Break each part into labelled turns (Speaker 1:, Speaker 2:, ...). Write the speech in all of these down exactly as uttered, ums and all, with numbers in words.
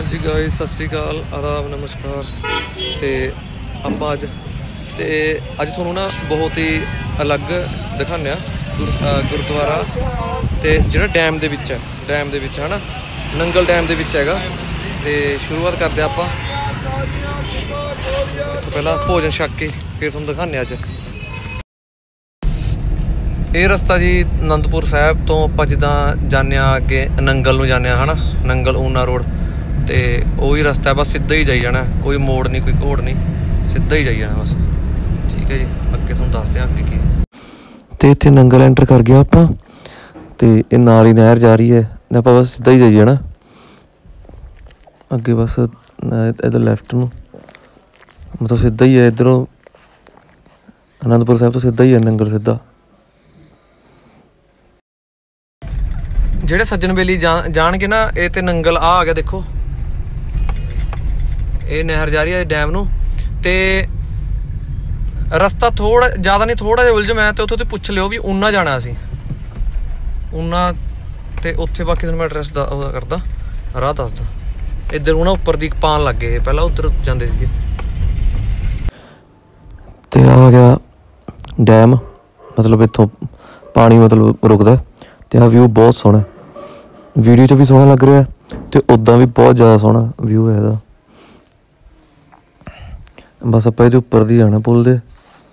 Speaker 1: हाँ जी गाइस सत श्री अकाल आदाब नमस्कार। तो आप अज तो अज थोनों ना बहुत ही अलग दिखाने गुर गुरुद्वारा तो जो डैम के है डैम के है ना नंगल डैम के हैगा। तो शुरुआत करते आप पहला भोजन छक के फिर तुहानूं दिखाने अज ये रस्ता जी आनंदपुर साहब तो आप जिदा जाने अगे नंगल नूं जाने है ना नंगल ऊना रोड तो वही रस्ता है बस सीधा ही जाई जाना कोई मोड़ नहीं कोई घोड़ नहीं सीधा ही जाई जाना बस ठीक है जी। अगे तुहानूं दसदे हां अगे की
Speaker 2: तो इत्थे नंगल एंटर कर गया आपां ते ये नाल ही नहर जा रही है आपां बस सीधा ही जाई जाना अगे बस इधर लैफ्ट नूं मतलब सीधा ही है इधरों आनंदपुर साहब तो सीधा ही है नंगल सीधा।
Speaker 1: ਜਿਹੜੇ ਸੱਜਣ ਬੇਲੀ ਜਾਣਗੇ ਨਾ ਇਹ ਤੇ ਨੰਗਲ ਆ ਆ ਗਿਆ ਦੇਖੋ ਇਹ ਨਹਿਰ ਜਾ ਰਹੀ ਹੈ ਡੈਮ ਨੂੰ ਤੇ ਰਸਤਾ ਥੋੜਾ ਜ਼ਿਆਦਾ ਨਹੀਂ ਥੋੜਾ ਜਿਹਾ ਉਲਝ ਮੈਂ ਤੇ ਉੱਥੋਂ ਤੇ ਪੁੱਛ ਲਿਓ ਵੀ ਊਨਾ ਜਾਣਾ ਅਸੀਂ ਊਨਾ ਤੇ ਉੱਥੇ ਬਾਕੀ ਤੁਹਾਨੂੰ ਮੈਂ ਐਡਰੈਸ ਦਾ ਉਹਦਾ ਕਰਦਾ ਰਾਹ ਦੱਸਦਾ ਇੱਧਰ ਉਹਨਾਂ ਉੱਪਰ ਦੀ ਪਾਣ ਲੱਗ ਗਏ ਪਹਿਲਾਂ ਉੱਧਰ ਜਾਂਦੇ ਸੀਗੇ
Speaker 2: ਤੇ ਆ ਗਿਆ ਡੈਮ मतलब इत्थों पानी मतलब रुकदा ते आ व्यू बहुत सोहना वीडियो च भी सोहना लग रहा है तो उदा भी बहुत ज़्यादा सोहना व्यू है इहदा। बस आपां इहदे उप्पर दी जाना पुल दे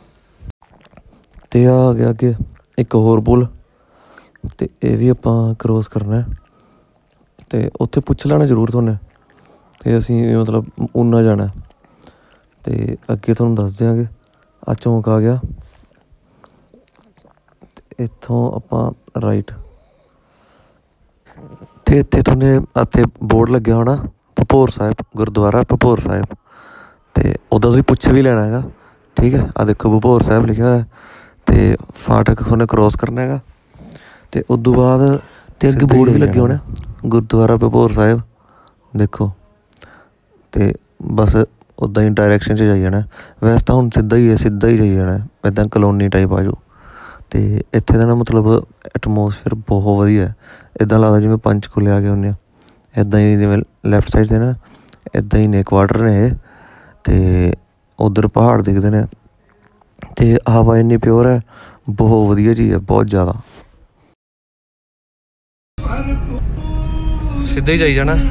Speaker 2: ते आ गया अगे एक होर पुल ते ये भी आपां क्रॉस करना है ते उत्थे पुछ लैना जरूर तुहानूं ते असीं मतलब ऊना जाना ते अगे तुहानूं दस देंगे आ चौंक आ गया इत्थों आपां राइट ते इत्थे तुहानूं इत्थे बोर्ड लग्या होना भपोर साहिब गुरुद्वारा भपोर साहिब ते उदा तुसीं पुछ भी लेना है ठीक है। आ देखो भपोर साहिब लिखा है ते फाटक तुहानूं क्रॉस करना है ते उदों बाद ते अगे बोर्ड भी लगे होने गुरुद्वारा भपोर साहिब देखो ते बस उदा ही डायरैक्शन च जाई जाना वैसे तो हुण सीधा ही है सीधा ही जाई जाना इदां कलोनी टाइप आ जाओ तो इत्थे दा ना मतलब एटमोसफेयर बहुत वधिया है इदां लगदा जिवें पंचकुले आ गए हुंदे आ इदां ही जिवें लैफ्ट साइड से ना इदां ही ने क्वार्टर ने ते उधर पहाड़ दिखदे ने ते हवा इन्नी प्योर है बहुत वधिया चीज़ है बहुत ज़्यादा
Speaker 1: सीधा ही जाई जाना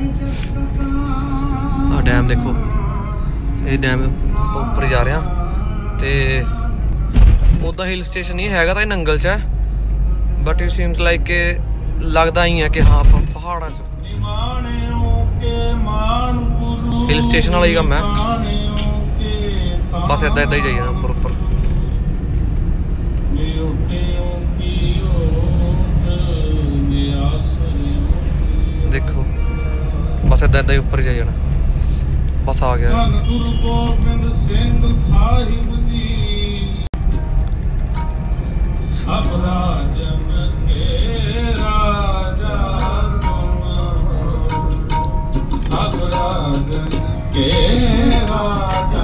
Speaker 1: आ डैम देखो ये डैम उपर जा रहा ते उदा हिल स्टेशन ही हैगा तो नंगल च है बट इट सीम्स लाइक के लगता ही है कि हाँ पहाड़ा च हिल स्टेशन वाला ही कम है बस इदा इदा ही जाइए उपर उपर देखो बस इदा इदा ही उपर जाइए बस आ गया
Speaker 3: सब राजन के राजा सब राजन के राजा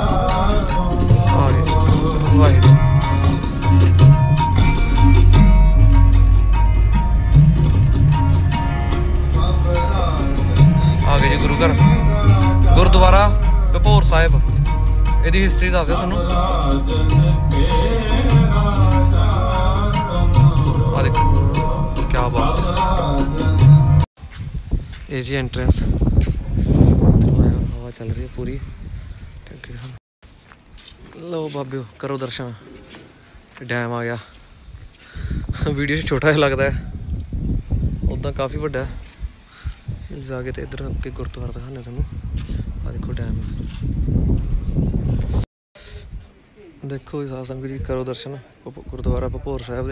Speaker 1: आगे जी गुरु घर गुरुद्वारा भपोर साहिब ਇਹਦੀ ਹਿਸਟਰੀ ਦੱਸ ਦਿਓ ਤੁਹਾਨੂੰ ਆ ਦੇਖੋ ਕੀ ਬਾਤ ਹੈ ਇਹ ਜੀ ਐਂਟਰੈਂਸ ਹਵਾ ਚੱਲ ਰਹੀ ਹੈ ਪੂਰੀ ਲਓ ਬਾਬਿਓ ਕਰੋ ਦਰਸ਼ਨ ਡੈਮ ਆ ਗਿਆ ਵੀਡੀਓ 'ਚ ਛੋਟਾ ਜਿਹਾ ਲੱਗਦਾ ਹੈ ਉੱਦਾਂ ਕਾਫੀ ਵੱਡਾ ਹੈ ਜਾ ਕੇ ਤੇ ਇੱਧਰ ਅੱਗੇ ਗੁਰਦੁਆਰਾ ਦਿਖਾਉਂਦੇ ਤੁਹਾਨੂੰ ਆ ਦੇਖੋ ਡੈਮ देखो साध संगत जी करो दर्शन गुरुद्वारा भपोर साहिब दे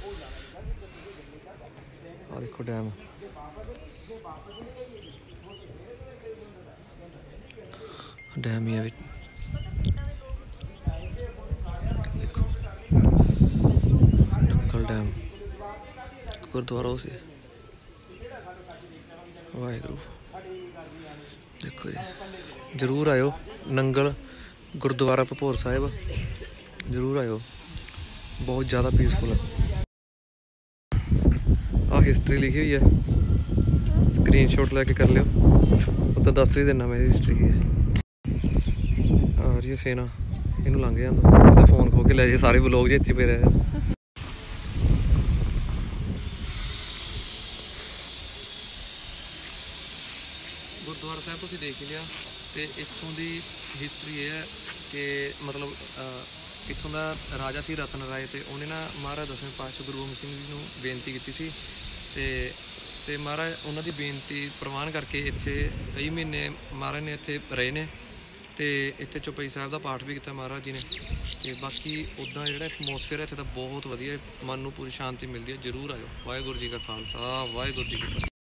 Speaker 1: आ देखो डैम डैम ही है देखो नंगल डैम गुरुद्वारा से वाहेगुरु देखो जी जरूर आयो नंगल गुरुद्वारा भपोर साहिब जरूर आयो बहुत ज़्यादा पीसफुल है आ हिस्ट्री लिखी हुई है ਸਕਰੀਨਸ਼ਾਟ ਲੈ ਕੇ ਕਰ ਲਿਓ। ਉਹ ਤਾਂ ਦੱਸ ਵੀ ਦਿੰਦਾ ਮੈਂ ਹਿਸਟਰੀ ਹੈ। ਆ ਰਹੀ ਸੇਨਾ, ਇਹਨੂੰ ਲੰਘ ਜਾਂਦਾ, ਇਹਦਾ ਫੋਨ ਖੋ ਕੇ ਲੈ ਜੇ, ਸਾਰੇ ਵਲੋਗ ਜੇ ਇੱਥੇ ਪਏ ਰਹੇ। ਗੁਰਦੁਆਰਾ ਸਾਹਿਬ ਤੁਸੀਂ ਦੇਖ ਹੀ ਲਿਆ, ਤੇ ਇੱਥੋਂ ਦੀ ਹਿਸਟਰੀ ਇਹ ਹੈ ਕਿ ਮਤਲਬ ਇੱਥੋਂ ਦਾ ਰਾਜਾ ਸੀ ਰਤਨ ਰਾਏ, ਤੇ ਉਹਨੇ ਨਾ ਮਹਾਰਾਜ ਦਸਵੇਂ ਪਾਤਸ਼ਾਹ ਗੁਰੂ ਗੋਬਿੰਦ ਸਿੰਘ ਜੀ ਨੂੰ ਬੇਨਤੀ ਕੀਤੀ ਸੀ, ਤੇ ਤੇ ਮਹਾਰਾਜ ਉਹਨਾਂ ਦੀ ਬੇਨਤੀ ਪ੍ਰਵਾਨ ਕਰਕੇ ਇੱਥੇ ਕਈ ਮਹੀਨੇ ਮਹਾਰਾਜ ਨੇ ਇੱਥੇ ਰਹੇ ਨੇ, ਤੇ ਇੱਥੇ ਚੌਪਈ ਸਾਹਿਬ ਦਾ ਪਾਠ ਵੀ ਕੀਤਾ ਮਹਾਰਾਜ ਜੀ ਨੇ। ਤੇ ਬਾਕੀ ਉੱਦਾਂ ਜਿਹੜਾ ਐਟਮੋਸਫੇਅਰ ਇੱਥੇ ਦਾ ਬਹੁਤ ਵਧੀਆ, ਮਨ ਨੂੰ ਪੂਰੀ ਸ਼ਾਂਤੀ ਮਿਲਦੀ ਹੈ। ਜ਼ਰੂਰ ਆਇਓ। ਵਾਹਿਗੁਰੂ ਜੀ ਕਾ ਖਾਲਸਾ, ਵਾਹਿਗੁਰੂ ਜੀ ਕੀ ਫਤਿਹ।